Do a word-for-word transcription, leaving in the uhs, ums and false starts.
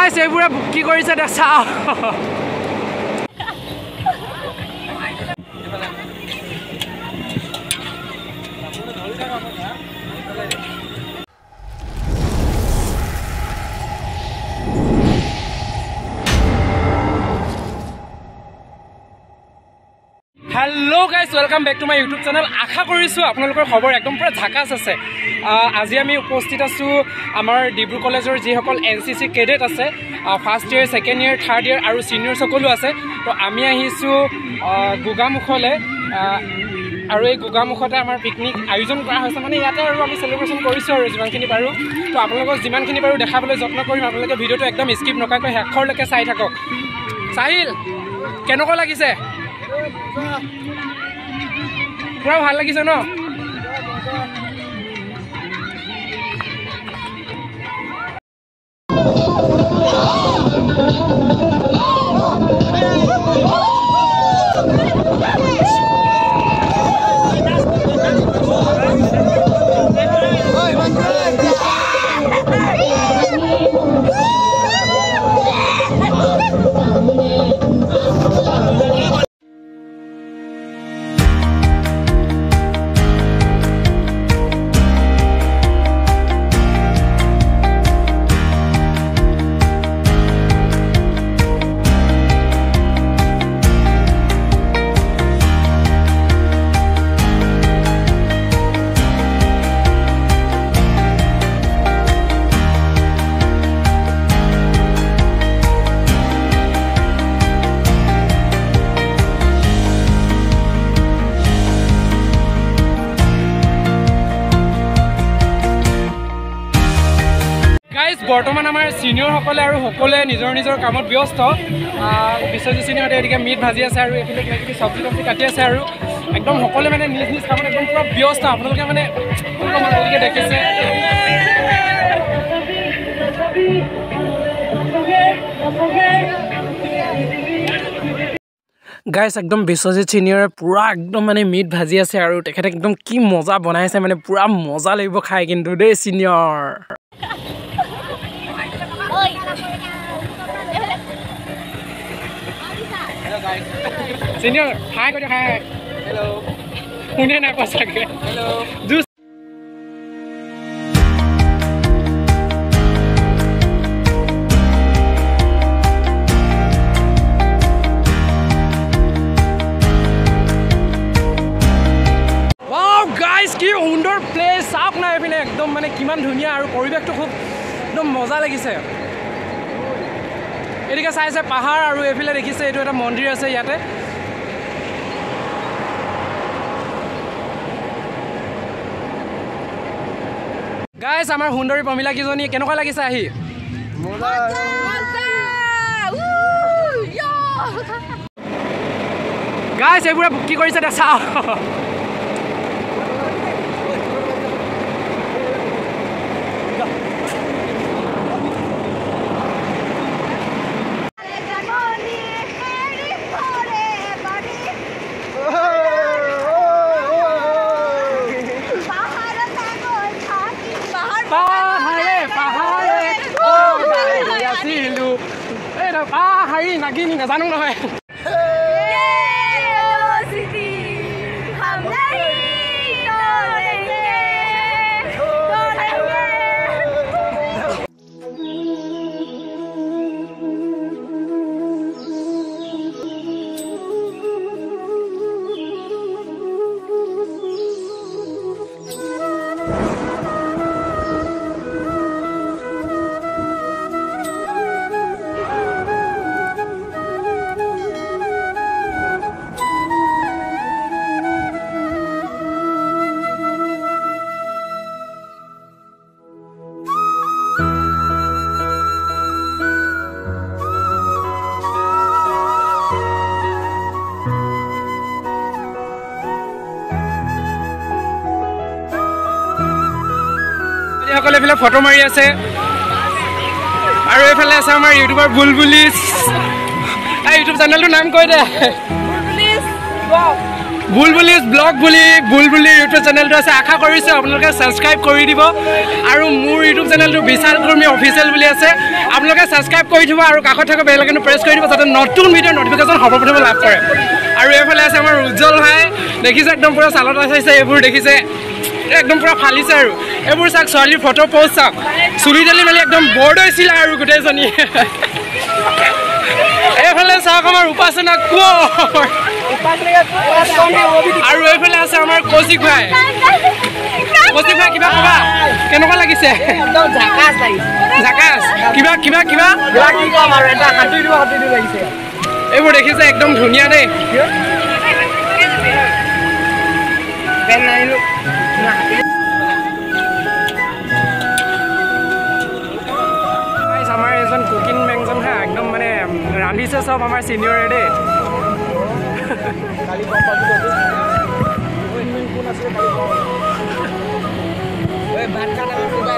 Guys এইবোৰে কি কৰিছে দেখা hello guys welcome back to my YouTube channel आशा करिछु आपनलोকৰ खबर एकदम পুৰা ঝাকাস আছে আজি আমি উপস্থিত আছো আমাৰ ডিব্ৰু কলেজৰ যি সকল এনসিসি কেডেট আছে first year second year third year আৰু সিনিয়ৰ সকলো আছে তো আমি আহিছো গোগামুখলে আৰু এই গোগামুখতে আমাৰ পিকনিক আয়োজন কৰা হৈছে মানে ইয়াতে আৰু আমি সেলিব্ৰেশন কৰিছো আৰু যিমানখিনি পাৰো তো আপোনালোকক যিমানখিনি পাৰো দেখাবলৈ যত্ন কৰিম আপোনালোকে ভিডিওটো একদম স্কিপ নকৰাকৈ শেষৰলৈকে চাই থাকক সাহিল কেনেকুৱা লাগিছে পুৰা ভাল লাগিছে ন বৰ্তমান আমাৰ সিনিয়ৰ সকলে আৰু সকলে নিজৰ নিজৰ কামত ব্যস্ত বিশ্বজিৎ সিনিয়ৰ এদিকে মিট ভাজি আছে আৰু এফালে কিবা সবজি টবজি কাটি আছে আৰু একদম সকলে মানে নিজ নিজ কামত একদম পুৰা ব্যস্ত আপোনালোকে মানে আপোনালোকে দেখিছে গাইস একদম বিশ্বজিৎ সিনিয়ৰে পুৰা একদম মানে মিট ভাজি আছে আৰু তেখেতে একদম কি মজা বনাইছে মানে পুৰা মজা লাগিব খাই কিন্তু দেই senior Senior, hi, go to hi. Hello. Udah nak pasak ya? Hello. Jus. Wow, guys, কি সুন্দৰ প্লেস চাওক না এপিনে একদম মানে কিমান ধুনীয়া আৰু পৰিবেশটো খুব একদম মজা লাগিছে এদিকে চাইছে পাহাৰ আৰু এফালে দেখিছে এটো এটা মন্দিৰ আছে ইয়াতে গাইস আমাৰ সুন্দৰী পমিলা কিজনী কেনেকুৱা লাগিছে আহি মজা মজা উ ইয়া গাইস এইবোৰে কি কৰিছে দেখা Ah, hari lagi nih nggak sanung loh. সকলে এফালে ফটো মাৰি আছে আৰু এফালে আছে আমাৰ ইউটিউবাৰ বুলবুলিছ এই ইউটিউব চেনেলটোৰ নাম কৈ দে বুলবুলিছ ব্লগ বুলবুলিজ ব্লগ বুলি বুলবুলি ইউটিউব চেনেলটো আছে আশা কৰিছোঁ আপোনালোকে ছাবস্ক্ৰাইব কৰি দিব আৰু মোৰ ইউটিউব চেনেলটো বিশাল কৰ্মী অফিচিয়েল বুলি আছে আপোনালোকে ছাবস্ক্ৰাইব কৰি দিব আৰু কাষত থকা বেল আইকনটো প্ৰেছ কৰি দিব যাতে নতুন ভিডিঅ'ৰ নটিফিকেশ্যন সৰ্বপ্ৰথমে লাভ কৰে আৰু এইফালে আছে আমাৰ উজ্জ্বল ভাই দেখিছে একদম পুৰা চালত আছে এইবোৰ দেখিছে একদম পুৰা ফালিছে আৰু এইবোৰ চাওক ছোৱালীৰ ফটো পোষ্ট চাওক চুলি দালি মেলি একদম বৰ্ড হৈছিলে আৰু গোটেইজনী এইফালে চাওক আমাৰ উপাসনা কোঁৱৰ আৰু এইফালে আছে আমাৰ কৌশিক ভাই কৌশিক ভাই কিবা কবা কেনেকুৱা লাগিছে ঝাকাছ কিবা কিবা কিবা এইবোৰ দেখিছে একদম ধুনীয়া দেই আমাৰ এজন কুকিং মেংজন হা একদম মানে ৰান্ধিছে চব আমাৰ চিনিয়ৰে দেই ভাত খাই